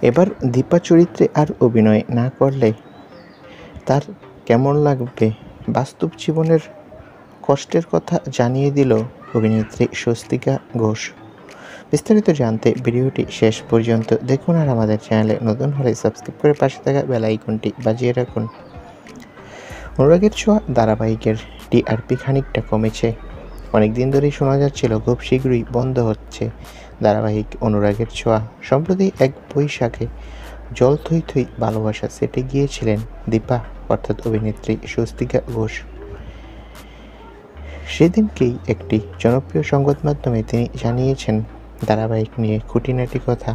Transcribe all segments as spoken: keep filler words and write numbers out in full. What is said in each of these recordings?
এবার দীপা চরিত্রে আর অভিনয় না করলে তার কেমন লাগবে বাস্তব জীবনের কষ্টের কথা জানিয়ে দিল অভিনেত্রী স্বস্তিকা ঘোষ। বিস্তারিত জানতে ভিডিওটি শেষ পর্যন্ত দেখুন, আর আমাদের চ্যানেলে নতুন হলে সাবস্ক্রাইব করে পাশে থাকা বেল আইকনটি বাজিয়ে রাখুন। অনুরাগের ছোঁয়া ধারাবাহিকের টিআরপি খানিকটা কমেছে। অনেকদিন ধরেই শোনা যাচ্ছিল খুব শীঘ্রই বন্ধ হচ্ছে ধারাবাহিক অনুরাগের ছোঁয়া। সম্প্রতি এক বৈশাখে জল থই থই ভালোবাসা সেটে গিয়েছিলেন দীপা অর্থাৎ অভিনেত্রী স্বস্তিকা ঘোষ। সেদিনকেই একটি জনপ্রিয় সংবাদ মাধ্যমে তিনি জানিয়েছেন ধারাবাহিক নিয়ে খুঁটিনাটি কথা।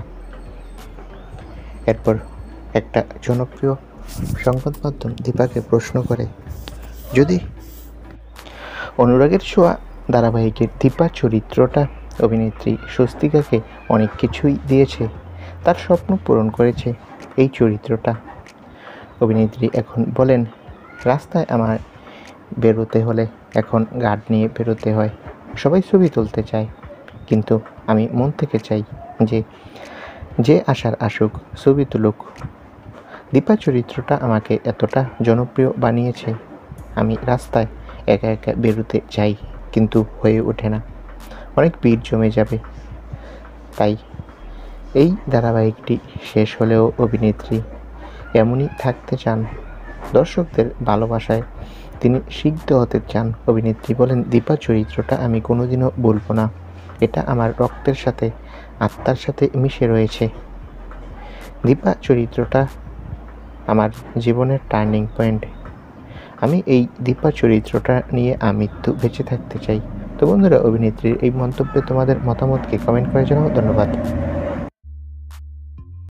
এরপর একটা জনপ্রিয় সংবাদ মাধ্যম দীপাকে প্রশ্ন করে, যদি অনুরাগের ছোঁয়া ধারাবাহিকের দীপা চরিত্রটা অভিনেত্রী স্বস্তিকাকে অনেক কিছুই দিয়েছে, তার স্বপ্ন পূরণ করেছে এই চরিত্রটা। অভিনেত্রী এখন বলেন, রাস্তায় আমার বেরোতে হলে এখন গার্ড নিয়ে বেরোতে হয়। সবাই ছবি তুলতে চায়, কিন্তু আমি মন থেকে চাই যে যে আসার আসুক, ছবি তুলুক। দীপা চরিত্রটা আমাকে এতটা জনপ্রিয় বানিয়েছে, আমি রাস্তায় একা একা বেরোতে চাই, কিন্তু হয়ে ওঠে না, অনেক ভিড় জমে যাবে। তাই এই ধারাবাহিকটি শেষ হলেও অভিনেত্রী এমনই থাকতে চান, দর্শকদের ভালোবাসায় তিনি সিদ্ধ হতে চান। অভিনেত্রী বলেন, দীপা চরিত্রটা আমি কোনোদিনও ভুলব না, এটা আমার রক্তের সাথে আত্মার সাথে মিশে রয়েছে। দীপা চরিত্রটা আমার জীবনের টার্নিং পয়েন্ট। আমি এই দীপা চরিত্রটা নিয়ে আমৃত্যু বেঁচে থাকতে চাই। তো বন্ধুরা, অভিনেত্রীর এই মন্তব্যে তোমাদের মতামতকে কমেন্ট করে জানাও। ধন্যবাদ।